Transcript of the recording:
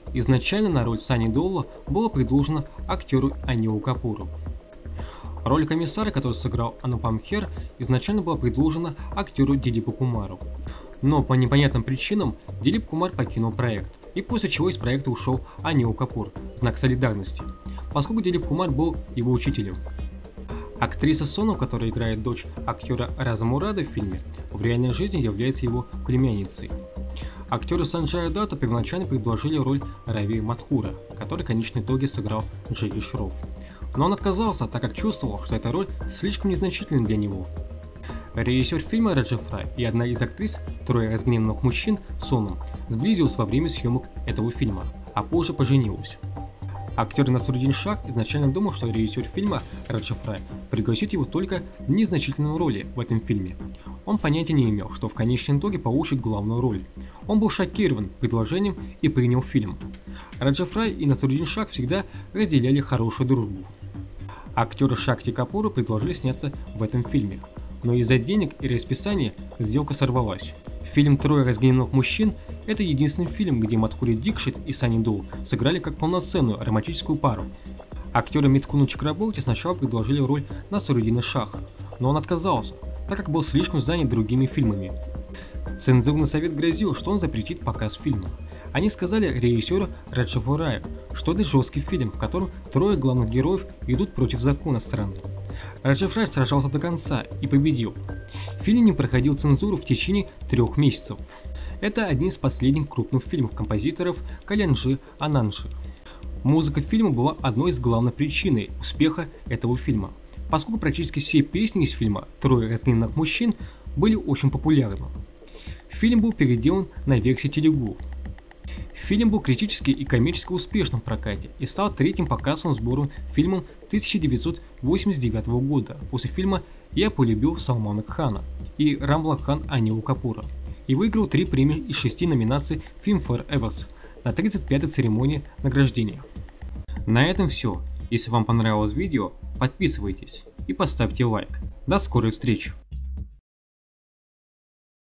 изначально на роль Сани Деола было предложено актеру Анилу Капуру. Роль комиссара, который сыграл Анупам Хер, изначально была предложена актеру Дилипу Кумару. Но по непонятным причинам Дилип Кумар покинул проект, и после чего из проекта ушел Анил Капур, знак солидарности, поскольку Дилип Кумар был его учителем. Актриса Сону, которая играет дочь актера Раза Мурада в фильме, в реальной жизни является его племянницей. Актеру Санджая Датту первоначально предложили роль Рави Мадхура, который в конечном итоге сыграл Джеки Шроф. Но он отказался, так как чувствовал, что эта роль слишком незначительна для него. Режиссер фильма Раджа Фрай и одна из актрис «Трое разгневанных мужчин» Сону сблизилась во время съемок этого фильма, а позже поженилась. Актер Насруддин Шах изначально думал, что режиссер фильма Раджа Фрай пригласит его только в незначительной роли в этом фильме. Он понятия не имел, что в конечном итоге получит главную роль. Он был шокирован предложением и принял фильм. Раджа Фрай и Насруддин Шах всегда разделяли хорошую дружбу. Актеру Шакти Капуру предложили сняться в этом фильме, но из-за денег и расписания сделка сорвалась. Фильм «Трое разгневанных мужчин» — это единственный фильм, где Мадхури Дикшит и Сани Деол сыграли как полноценную романтическую пару. Актеру Миткуну Чакраборти сначала предложили роль Насруддина Шаха, но он отказался, так как был слишком занят другими фильмами. Цензурный совет грозил, что он запретит показ фильма. Они сказали режиссеру Раджаву Раю, что это жесткий фильм, в котором трое главных героев идут против закона страны. Раджав Рай сражался до конца и победил. Фильм не проходил цензуру в течение 3 месяцев. Это один из последних крупных фильмов композиторов Кальянджи Ананджи. Музыка фильма была одной из главных причин успеха этого фильма, поскольку практически все песни из фильма «Трое разгневанных мужчин» были очень популярны. Фильм был переделан на версии Телегу. Фильм был критически и коммерчески успешным в прокате и стал третьим по кассовым сборам фильмом 1989 года после фильма «Я полюбил Салмана Хана» и «Рамла Хан Анилу Капура» и выиграл 3 премии из 6 номинаций Filmfare Awards на 35-й церемонии награждения. На этом все. Если вам понравилось видео, подписывайтесь и поставьте лайк. До скорой встречи!